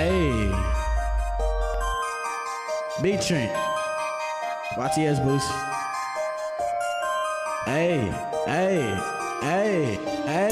Hey. Beat Trent. YTS Boost. Hey, hey, hey, hey.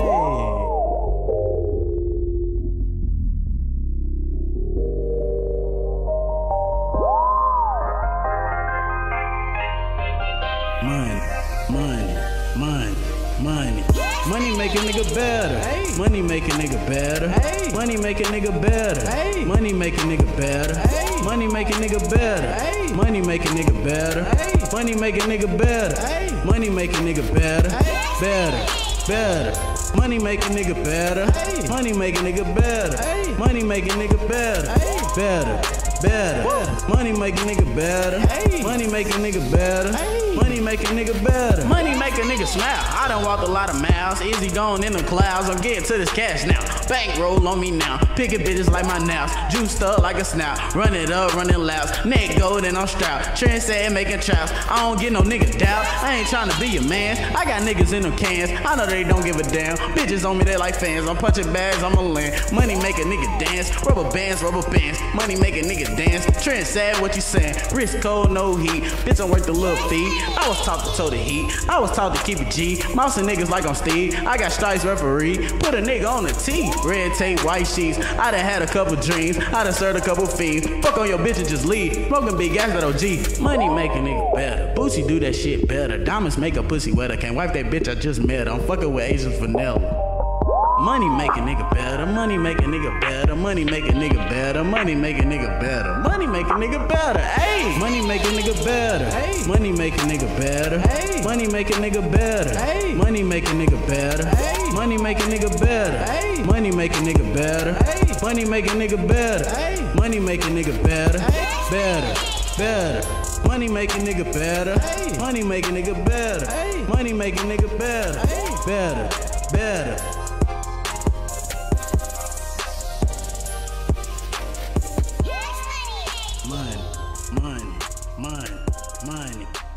Money make a nigga better. Hey. Money make a nigga better. Hey. Money make a nigga better. Hey. Money make a nigga better. Hey. Money make a nigga better. Hey. Money make a nigga better. Hey. Money make a nigga better. Hey. Money make a nigga better. Hey. Better. Money make a nigga better. Hey. Money make a nigga better. Hey. Money make a nigga better. Hey. Better. Money make a nigga better. Hey. Money make a nigga better. Hey. Money make a nigga better. Money make a nigga smile. I done walked a lot of miles. Easy going in the clouds. I'm getting to this cash now. Bankroll on me now. Picking bitches like my nails. Juiced up like a snout. Run it up, running loud. Neck gold and I'm strapped. Trend said making traps. I don't get no nigga doubt. I ain't trying to be your man. I got niggas in them cans. I know they don't give a damn. Bitches on me, they like fans. I'm punching bags, I'ma land. Money make a nigga dance. Rubber bands. Money make a nigga dance. Trent said what you saying. Wrist cold, no heat. Bitch, I'm worth the little fee. I was taught to toe the heat. I was taught to keep it G. Mousing niggas like I'm Steve. I got stripes referee. Put a nigga on the tee. Red tape, white sheets. I done had a couple dreams. I done served a couple fiends. Fuck on your bitch and just leave. Smoking big gas that OG. Money make a nigga better. Boosie do that shit better. Diamonds make a pussy wetter. Can't wipe that bitch I just met. I'm fucking with Asian vanilla. Money make a nigga better. Money make a nigga better. Money make a nigga better. Money make a nigga better. Money make a nigga better. Hey. Money make a nigga better. Hey. Money make a nigga better. Hey. Money make a nigga better. Hey. Money make a nigga better. Hey. Money make a nigga better. Hey. Money make a nigga better. Hey. Money make a nigga better. Hey. Money make a nigga better. Better. Money make a nigga better. Hey. Money make a nigga better. Hey. Money make a nigga better. Hey. Better. Money.